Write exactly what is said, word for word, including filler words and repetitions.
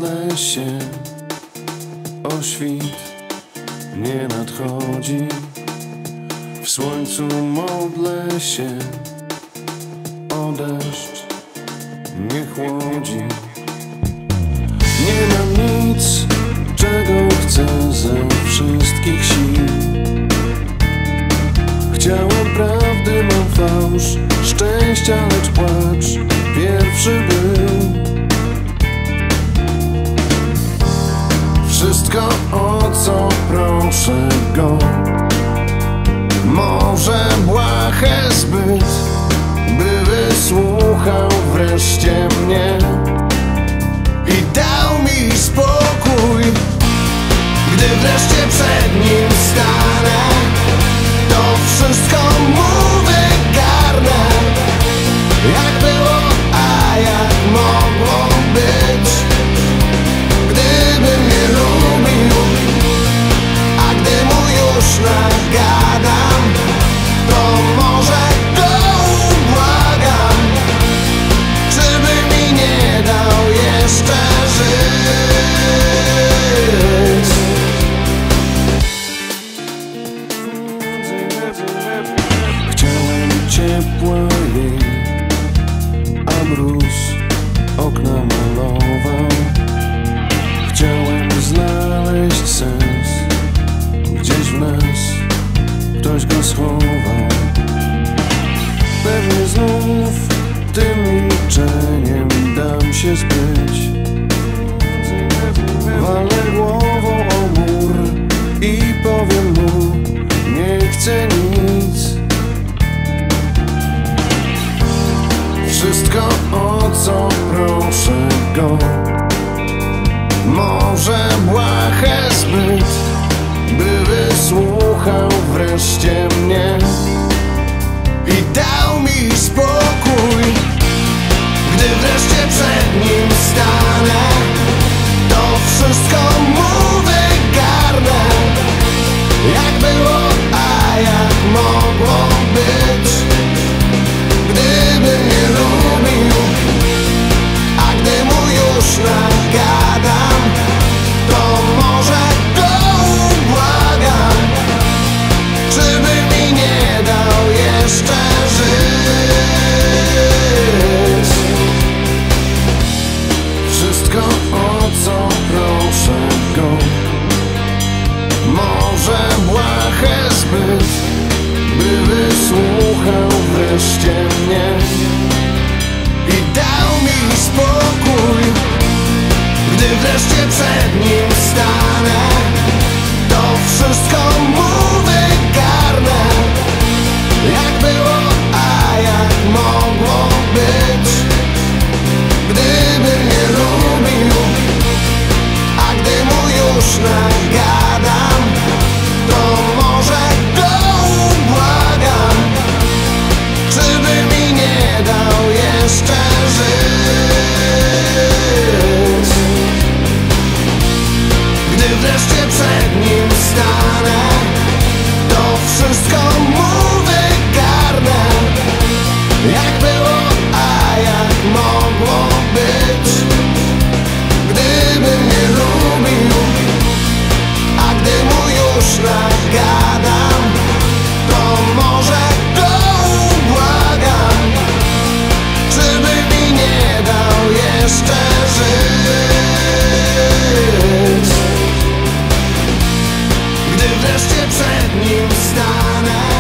modlę się o świt, nie nadchodzi. W słońcu modlę się o deszcz, nie chłodzi. Nie mam nic, czego chcę ze wszystkich sił. Chciałem prawdy, mam fałsz, szczęścia, lecz płacz pierwszy był. Wszystko, o co proszę go, może błahe zbyt, by wysłuchał wreszcie mnie i dał mi spokój. Gdy wreszcie przed nim stanę, to wszystko mu wygarnę. Jak było, a jak mogło być, gdyby mnie lubił, a gdy mu już nagadam, to może go ubłagam, żeby mi nie dał jeszcze żyć. Chciałem ciepła jej, a mróz okna malował. Chciałem znaleźć sens, gdzieś w nas ktoś go schował. Pewnie znów tym milczeniem dam się zbyć. Walę głową o mur i powiem mu, nie chcę nic. Wszystko, o co proszę go, może błahe zbyt, by wysłuchał wreszcie mnie i dał mi spokój. Gdy wreszcie przed nim stanę, to wszystko mu wygarnę. Jak było, a jak mogło być, gdyby mnie lubił, a gdy mu już nagadam, to może go ubłagam, żeby mi nie dał jeszcze żyć. Wszystko, o co proszę go, może błahe zbyt, by wysłuchał wreszcie mnie i dał mi spokój. Gdy wreszcie przed nim stanę, to wszystko mu wygarnę. Jak było, a jak mogło być, gdyby mnie lubił, a gdy mu już nagadam, to może go ubłagam, żeby mi nie dał jeszcze żyć. Gdy wreszcie przed nim stanę, to wszystko mu wygarnę. Jak było, a jak mogło być, gdyby mnie lubił, a gdy mu już nagadam, to może go ubłagam, żeby mi nie dał jeszcze żyć. Gdy wreszcie przed nim stanę,